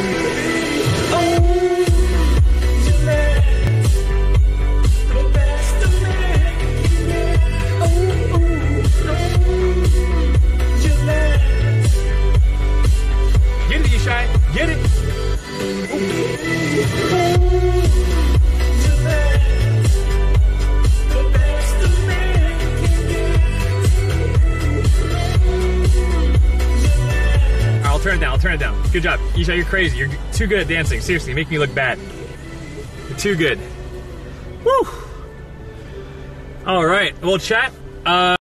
Get it, you shy. Get it. I'll turn it down. I'll turn it down. Good job. Isha, you're crazy. You're too good at dancing. Seriously, you make me look bad. You're too good. Woo! All right. Well, chat.